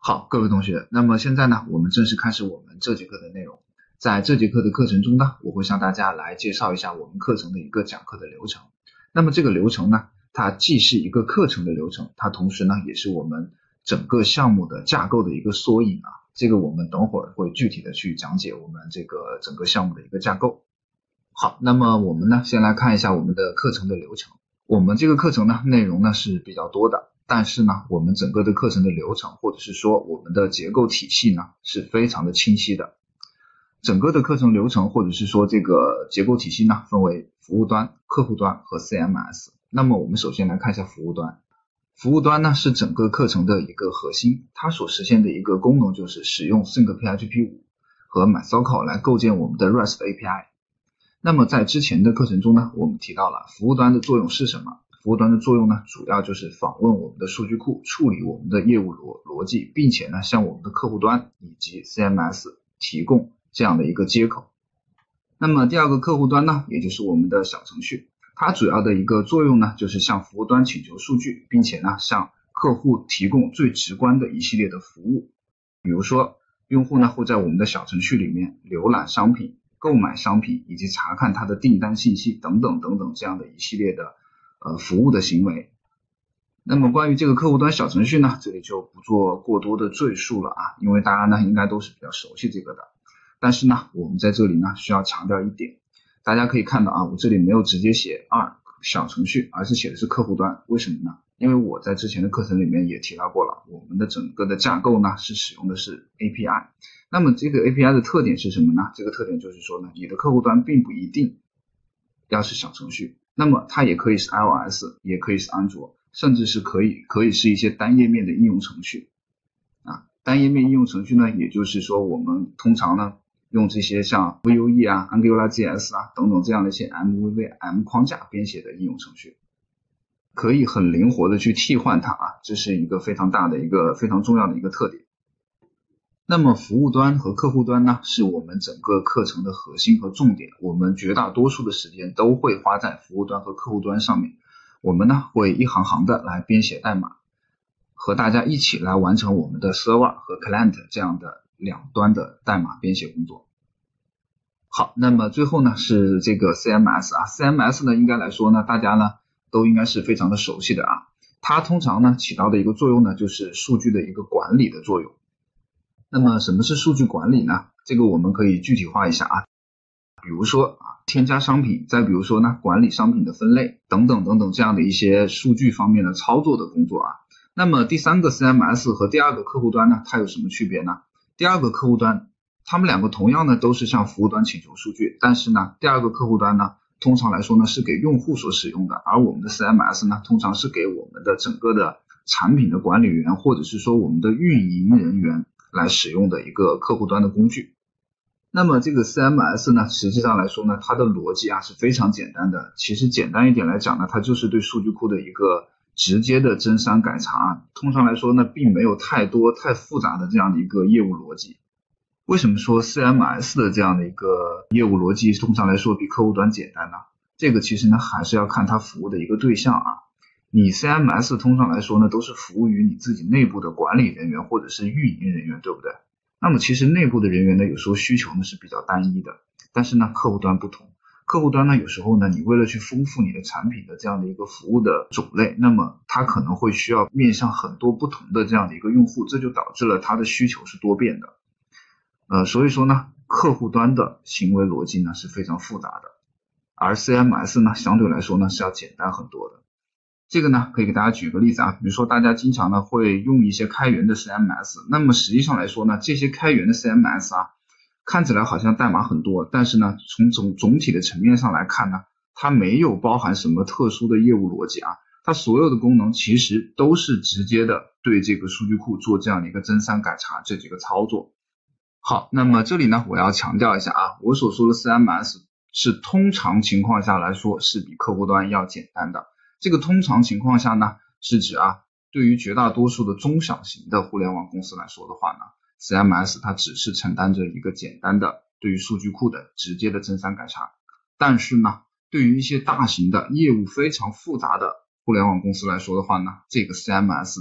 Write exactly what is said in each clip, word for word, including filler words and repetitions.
好，各位同学，那么现在呢，我们正式开始我们这节课的内容。在这节课的课程中呢，我会向大家来介绍一下我们课程的一个讲课的流程。那么这个流程呢，它既是一个课程的流程，它同时呢，也是我们整个项目的架构的一个缩影啊。这个我们等会儿会具体的去讲解我们这个整个项目的一个架构。好，那么我们呢，先来看一下我们的课程的流程。我们这个课程呢，内容呢是比较多的。但是呢，我们整个的课程的流程，或者是说我们的结构体系呢，是非常的清晰的。整个的课程流程，或者是说这个结构体系呢，分为服务端、客户端和 C M S。那么我们首先来看一下服务端。服务端呢，是整个课程的一个核心，它所实现的一个功能就是使用 SyncPHP 五 和 MySQL 来构建我们的 REST A P I。那么在之前的课程中呢，我们提到了服务端的作用是什么？服务端的作用呢，主要就是访问我们的数据库，处理我们的业务逻逻辑，并且呢，向我们的客户端以及 C M S 提供这样的一个接口。那么第二个客户端呢，也就是我们的小程序，它主要的一个作用呢，就是向服务端请求数据，并且呢，向客户提供最直观的一系列的服务。比如说，用户呢会在我们的小程序里面浏览商品、购买商品以及查看它的订单信息等等等等这样的一系列的呃，服务的行为。那么关于这个客户端小程序呢，这里就不做过多的赘述了啊，因为大家呢应该都是比较熟悉这个的。但是呢，我们在这里呢需要强调一点，大家可以看到啊，我这里没有直接写二小程序，而是写的是客户端。为什么呢？因为我在之前的课程里面也提到过了，我们的整个的架构呢是使用的是 A P I。那么这个 A P I 的特点是什么呢？这个特点就是说呢，你的客户端并不一定要是小程序。那么它也可以是 iOS， 也可以是安卓，甚至是可以可以是一些单页面的应用程序啊。单页面应用程序呢，也就是说我们通常呢用这些像 V U E 啊、AngularJS 啊等等这样的一些 M V V M 框架编写的应用程序，可以很灵活的去替换它啊，这是一个非常大的一个非常重要的一个特点。那么服务端和客户端呢，是我们整个课程的核心和重点，我们绝大多数的时间都会花在服务端和客户端上面。我们呢会一行行的来编写代码，和大家一起来完成我们的 server 和 client 这样的两端的代码编写工作。好，那么最后呢是这个 C M S 啊 ，C M S 呢应该来说呢，大家呢都应该是非常的熟悉的啊。它通常呢起到的一个作用呢，就是数据的一个管理的作用。那么什么是数据管理呢？这个我们可以具体化一下啊，比如说啊，添加商品，再比如说呢，管理商品的分类等等等等这样的一些数据方面的操作的工作啊。那么第三个 C M S 和第二个客户端呢，它有什么区别呢？第二个客户端，他们两个同样呢都是向服务端请求数据，但是呢，第二个客户端呢，通常来说呢是给用户所使用的，而我们的 C M S 呢，通常是给我们的整个的产品的管理员或者是说我们的运营人员来使用的一个客户端的工具。那么这个 C M S 呢，实际上来说呢，它的逻辑啊是非常简单的。其实简单一点来讲呢，它就是对数据库的一个直接的增删改查。通常来说呢，并没有太多太复杂的这样的一个业务逻辑。为什么说 C M S 的这样的一个业务逻辑通常来说比客户端简单呢？这个其实呢，还是要看它服务的一个对象啊。你 C M S 通常来说呢，都是服务于你自己内部的管理人员或者是运营人员，对不对？那么其实内部的人员呢，有时候需求呢是比较单一的，但是呢，客户端不同。客户端呢，有时候呢，你为了去丰富你的产品的这样的一个服务的种类，那么它可能会需要面向很多不同的这样的一个用户，这就导致了它的需求是多变的。呃，所以说呢，客户端的行为逻辑呢是非常复杂的，而 C M S 呢，相对来说呢是要简单很多的。这个呢，可以给大家举个例子啊，比如说大家经常呢会用一些开源的 C M S， 那么实际上来说呢，这些开源的 C M S 啊，看起来好像代码很多，但是呢，从总总体的层面上来看呢，它没有包含什么特殊的业务逻辑啊，它所有的功能其实都是直接的对这个数据库做这样的一个增删改查这几个操作。好，那么这里呢，我要强调一下啊，我所说的 C M S 是通常情况下来说是比客户端要简单的。这个通常情况下呢，是指啊，对于绝大多数的中小型的互联网公司来说的话呢 ，C M S 它只是承担着一个简单的对于数据库的直接的增删改查。但是呢，对于一些大型的业务非常复杂的互联网公司来说的话呢，这个 C M S 的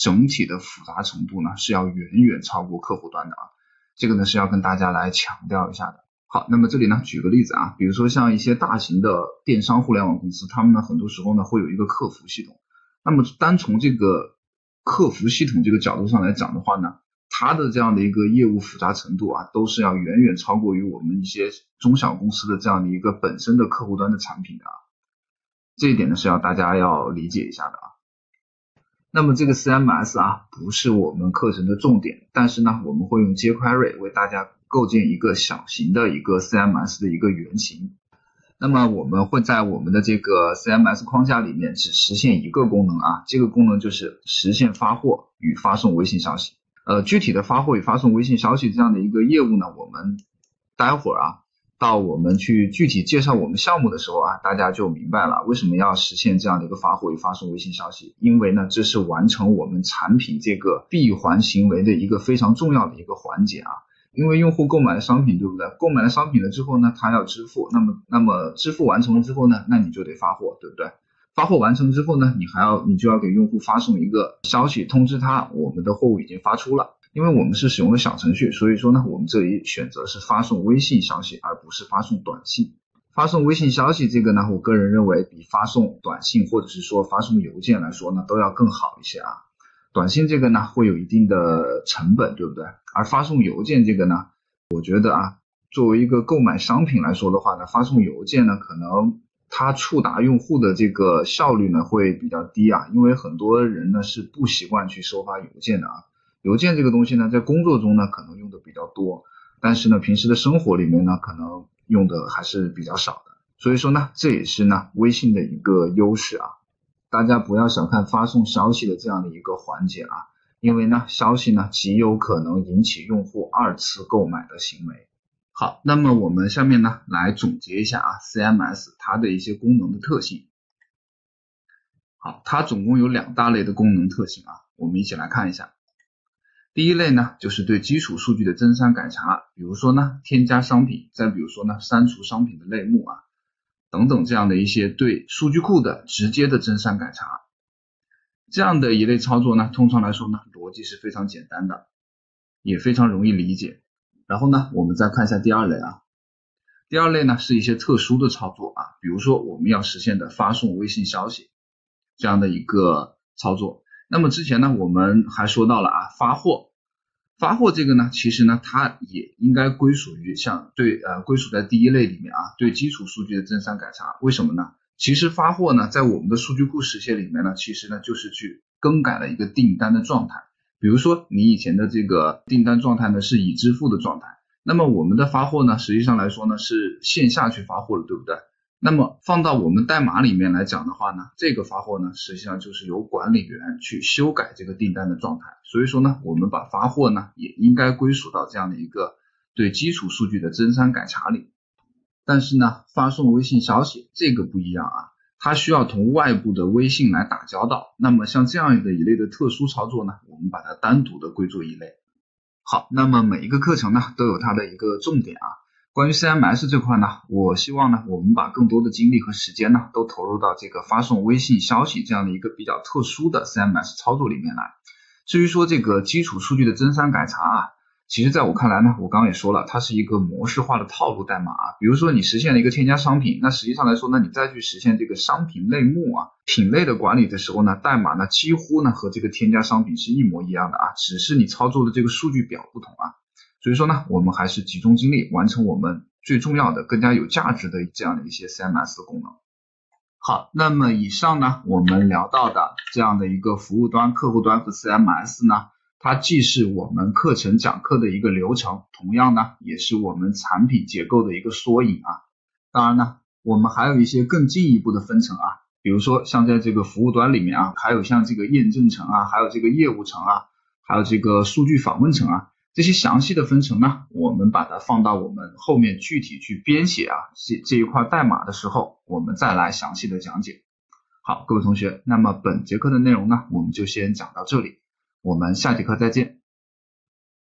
整体的复杂程度呢是要远远超过客户端的啊，这个呢是要跟大家来强调一下的。好，那么这里呢举个例子啊，比如说像一些大型的电商互联网公司，他们呢很多时候呢会有一个客服系统，那么单从这个客服系统这个角度上来讲的话呢，它的这样的一个业务复杂程度啊，都是要远远超过于我们一些中小公司的这样的一个本身的客户端的产品的啊，这一点呢是要大家要理解一下的啊。那么这个 C M S 啊不是我们课程的重点，但是呢我们会用 jQuery 为大家构建一个小型的一个 C M S 的一个原型。那么我们会在我们的这个 C M S 框架里面只实现一个功能啊，这个功能就是实现发货与发送微信消息。呃，具体的发货与发送微信消息这样的一个业务呢，我们待会儿啊到我们去具体介绍我们项目的时候啊，大家就明白了为什么要实现这样的一个发货与发送微信消息，因为呢这是完成我们产品这个闭环行为的一个非常重要的一个环节啊。因为用户购买了商品，对不对？购买了商品了之后呢，他要支付，那么那么支付完成了之后呢，那你就得发货，对不对？发货完成之后呢，你还要你就要给用户发送一个消息，通知他我们的货物已经发出了。因为我们是使用了小程序，所以说呢，我们这里选择是发送微信消息，而不是发送短信。发送微信消息这个呢，我个人认为比发送短信或者是说发送邮件来说呢，都要更好一些啊。短信这个呢会有一定的成本，对不对？而发送邮件这个呢，我觉得啊，作为一个购买商品来说的话呢，发送邮件呢，可能它触达用户的这个效率呢会比较低啊，因为很多人呢是不习惯去收发邮件的啊。邮件这个东西呢，在工作中呢可能用的比较多，但是呢平时的生活里面呢可能用的还是比较少的，所以说呢这也是呢微信的一个优势啊。大家不要小看发送消息的这样的一个环节啊，因为呢消息呢极有可能引起用户二次购买的行为。好，那么我们下面呢来总结一下啊 C M S 它的一些功能的特性。好，它总共有两大类的功能特性啊，我们一起来看一下。第一类呢就是对基础数据的增删改查，比如说呢添加商品，再比如说呢删除商品的类目啊等等这样的一些对数据库的直接的增删改查。这样的一类操作呢，通常来说呢逻辑是非常简单的，也非常容易理解。然后呢我们再看一下第二类啊，第二类呢是一些特殊的操作啊，比如说我们要实现的发送微信消息这样的一个操作。那么之前呢我们还说到了啊发货，发货这个呢其实呢它也应该归属于像对呃归属在第一类里面啊，对基础数据的增删改查。为什么呢？其实发货呢在我们的数据库实现里面呢，其实呢就是去更改了一个订单的状态。比如说你以前的这个订单状态呢是已支付的状态，那么我们的发货呢实际上来说呢是线下去发货的，对不对？那么放到我们代码里面来讲的话呢，这个发货呢实际上就是由管理员去修改这个订单的状态，所以说呢我们把发货呢也应该归属到这样的一个对基础数据的增删改查里。但是呢发送微信消息这个不一样啊，它需要同外部的微信来打交道，那么像这样的一类的特殊操作呢，我们把它单独的归作一类。好，那么每一个课程呢都有它的一个重点啊。关于 C M S 这块呢，我希望呢我们把更多的精力和时间呢都投入到这个发送微信消息这样的一个比较特殊的 C M S 操作里面来。至于说这个基础数据的增删改查啊，其实在我看来呢，我刚刚也说了，它是一个模式化的套路代码啊。比如说你实现了一个添加商品，那实际上来说呢，你再去实现这个商品类目啊、品类的管理的时候呢，代码呢几乎呢和这个添加商品是一模一样的啊，只是你操作的这个数据表不同啊。所以说呢，我们还是集中精力完成我们最重要的、更加有价值的这样的一些 C M S 的功能。好，那么以上呢，我们聊到的这样的一个服务端、客户端和 C M S 呢，它既是我们课程讲课的一个流程，同样呢，也是我们产品结构的一个缩影啊。当然呢，我们还有一些更进一步的分层啊，比如说像在这个服务端里面啊，还有像这个验证层啊，还有这个业务层啊，还有这个数据访问层啊。这些详细的分层呢，我们把它放到我们后面具体去编写啊这这一块代码的时候，我们再来详细的讲解。好，各位同学，那么本节课的内容呢，我们就先讲到这里，我们下节课再见。